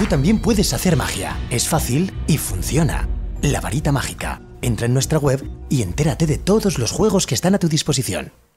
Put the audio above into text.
Tú también puedes hacer magia. Es fácil y funciona. La varita mágica. Entra en nuestra web y entérate de todos los juegos que están a tu disposición.